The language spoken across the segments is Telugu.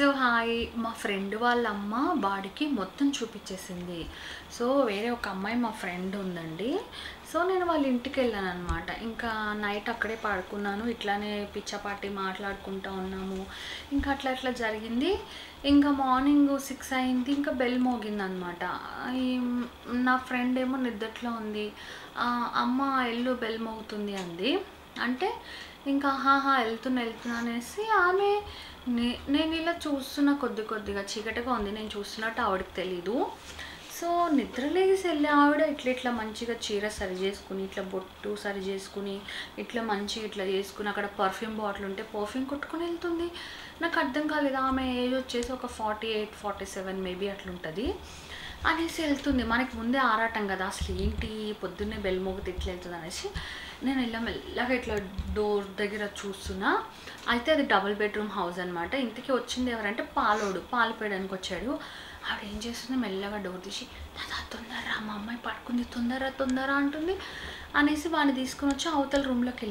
సో హాయ్, మా ఫ్రెండ్ వాళ్ళ అమ్మ బాడీకి మొత్తం చూపించేసింది. సో వేరే ఒక అమ్మాయి మా ఫ్రెండ్ ఉందండి. సో నేను వాళ్ళ ఇంటికి వెళ్ళాను అనమాట. ఇంకా నైట్ అక్కడే పడుకున్నాను. ఇట్లానే పిచ్చపాటి మాట్లాడుకుంటూ ఉన్నాము. ఇంకా అట్లా జరిగింది. ఇంకా మార్నింగ్ 6 అయింది. ఇంకా బెల్ మోగింది అనమాట. నా ఫ్రెండ్ ఏమో నిద్దట్లో ఉంది. అమ్మ ఎల్లు బెల్ మోగుతుంది అంది. అంటే ఇంకా వెళ్తున్నా అనేసి ఆమె నేను ఇలా చూస్తున్నా. కొద్దిగా చీకటిగా ఉంది. నేను చూస్తున్నట్టు ఆవిడకి తెలీదు. సో నిద్ర లేసి వెళ్ళి ఆవిడ ఇట్లా మంచిగా చీర సరి చేసుకుని, ఇట్లా బొట్టు సరి చేసుకుని, ఇట్లా మంచిగా ఇట్లా చేసుకుని, అక్కడ పర్ఫ్యూమ్ బాటిల్ ఉంటే పర్ఫ్యూమ్ కొట్టుకొని వెళ్తుంది. నాకు అర్థం కాలేదు. ఆమె ఏజ్ వచ్చేసి ఒక 48, 47 మేబీ అట్లుంటుంది అనేసి వెళ్తుంది. మనకి ముందే ఆరాటం కదా, అసలు ఏంటి పొద్దున్నే బెల్ మోగితే ఇట్లా వెళ్తుంది అనేసి నేను మెల్లగా ఇట్లా డోర్ దగ్గర చూస్తున్నా. అయితే అది డబుల్ బెడ్రూమ్ హౌస్ అనమాట. ఇంటికి వచ్చింది ఎవరంటే పాలు పోయడానికి వచ్చాడు. ఆవిడ ఏం చేస్తుంది, మెల్లగా డోర్ తీసి తొందరరా, మా అమ్మాయి పడుకుంది, తొందర అంటుంది అనేసి వాడిని తీసుకుని వచ్చి అవతల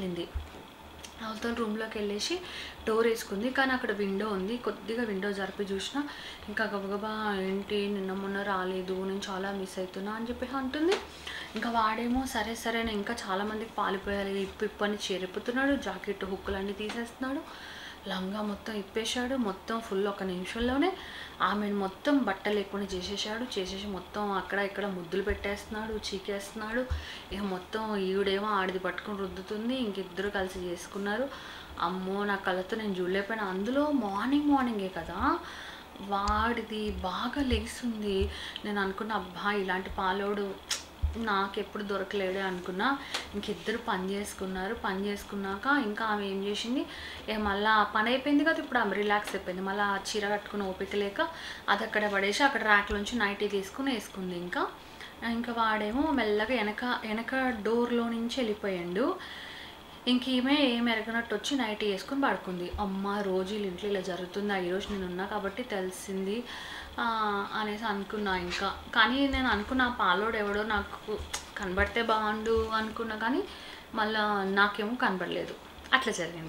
రూమ్లోకి వెళ్ళేసి డోర్ వేసుకుంది. కానీ అక్కడ విండో ఉంది. కొద్దిగా విండో జరిపి చూసినా ఇంకా గబగబా ఏంటి నిన్న మొన్న రాలేదు, నేను చాలా మిస్ అవుతున్నా అని చెప్పి అంటుంది. ఇంకా వాడేమో సరే నేను ఇంకా చాలామందికి పాలిపోయాలి, ఇప్పని చేరిపోతున్నాడు. జాకెట్ హుక్కులన్నీ తీసేస్తున్నాడు. లంగా మొత్తం ఇప్పేశాడు. మొత్తం ఫుల్ ఒక నిమిషంలోనే ఆమెను మొత్తం బట్ట లేకుండా చేసేసి మొత్తం అక్కడ ఇక్కడ ముద్దులు పెట్టేస్తున్నాడు, చీకేస్తున్నాడు. ఇక మొత్తం ఈవిడేమో ఆడిది పట్టుకొని రుద్దుతుంది. ఇంకిద్దరు కలిసి చేసుకున్నారు. అమ్మో, నా కళ్ళతో నేను చూడలేకపోయినా. అందులో మార్నింగే కదా, వాడిది బాగా లేస్తుంది. నేను అనుకున్న అబ్బా ఇలాంటి పాలోడు నాకెప్పుడు దొరకలేడే అనుకున్నా. ఇంకిద్దరు పని చేసుకున్నాక ఇంకా ఆమె ఏం చేసింది, మళ్ళీ పని అయిపోయింది కదా, ఇప్పుడు ఆమె రిలాక్స్ అయిపోయింది. మళ్ళీ ఆ చీర కట్టుకుని ఓపిక లేక అది అక్కడ పడేసి అక్కడ ర్యాక్లోంచి నైటీ తీసుకుని వేసుకుంది. ఇంకా వాడేమో మెల్లగా వెనక డోర్లో నుంచి వెళ్ళిపోయాడు. ఇంక ఈమె ఏం ఎరగనట్టు వచ్చి నైట్ వేసుకొని పడుకుంది. అమ్మ, రోజు ఇంట్లో ఇలా జరుగుతుందా, ఈరోజు నేను ఉన్నా కాబట్టి తెలిసింది అనేసి అనుకున్నా. ఇంకా కానీ నేను అనుకున్న పాలోడు ఎవడో నాకు కనబడితే బాగుండు అనుకున్నా, కానీ మళ్ళీ నాకేమో కనబడలేదు. అట్లా జరిగింది.